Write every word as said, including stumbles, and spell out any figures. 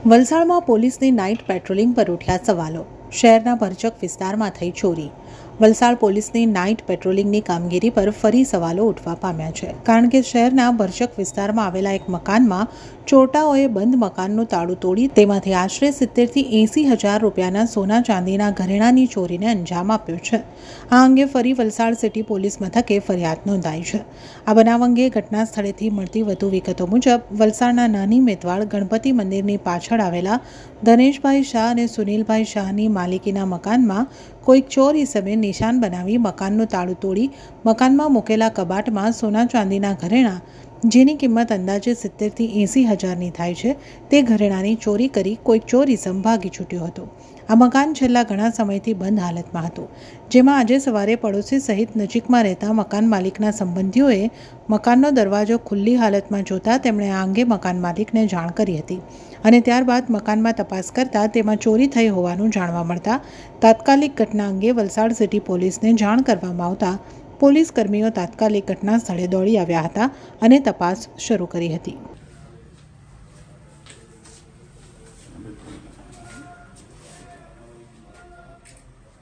વલસાડમાં પોલીસની night patrolling પર ઉઠ્યા સવાલો। શહેરના ભરચક વિસ્તારમાં થઈ ચોરી। વલસાડ પોલીસની નાઇટ પેટ્રોલિંગની કામગીરી પર ફરી સવાલો ઉઠવા પામ્યા છે, કારણ કે શહેરના ભરચક વિસ્તારમાં આવેલા એક મકાનમાં ચોરટાઓએ બંધ મકાનનું તાળું તોડી તેમાંથી આશરે સિત્તેરથી એંસી હજાર રૂપિયાના સોના ચાંદીના ઘરેણાની ચોરીને અંજામ આપ્યો છે। આ અંગે ફરી વલસાડ સિટી પોલીસ મથકે ફરિયાદ નોંધાઈ છે। આ બનાવ અંગે ઘટના સ્થળેથી મળતી વધુ વિગતો મુજબ વલસાડના નાની મેતવાડ ગણપતિ મંદિરની પાછળ આવેલા ધનેશભાઈ શાહ અને સુનિલભાઈ શાહની માલિકીના મકાનમાં કોઈક ચોર ઈસમે નિશાન બનાવી મકાનનું તાળું તોડી મકાનમાં મૂકેલા કબાટમાં સોના ચાંદીના ઘરેણાં, જેની કિંમત અંદાજે સિત્તેરથી એંસી હજારની થાય છે, તે ઘરેણાની ચોરી કરી કોઈક ચોર ઈસમ ભાગી છૂટ્યો હતો। આ મકાન છેલ્લા ઘણા સમયથી બંધ હાલતમાં હતું, જેમાં આજે સવારે પડોશી સહિત નજીકમાં રહેતા મકાન માલિકના સંબંધીઓએ મકાનનો દરવાજો ખુલ્લી હાલતમાં જોતા તેમણે આ અંગે મકાન માલિકને જાણ કરી હતી અને ત્યારબાદ મકાનમાં તપાસ કરતા તેમાં ચોરી થઈ હોવાનું જાણવા મળતા તાત્કાલિક ઘટના અંગે વલસાડ સિટી પોલીસને જાણ કરવામાં આવતા પોલીસ કર્મીઓ તાત્કાલિક ઘટના સ્થળે દોડી આવ્યા હતા અને તપાસ શરૂ કરી હતી।